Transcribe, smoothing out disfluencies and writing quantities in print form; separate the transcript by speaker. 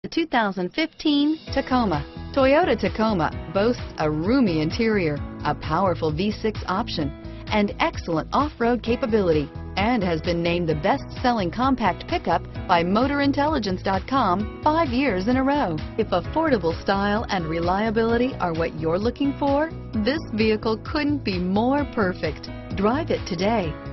Speaker 1: The 2015 Tacoma. Toyota Tacoma boasts a roomy interior, a powerful V6 option, and excellent off-road capability, and has been named the best-selling compact pickup by MotorIntelligence.com 5 years in a row. If affordable style and reliability are what you're looking for, this vehicle couldn't be more perfect. Drive it today.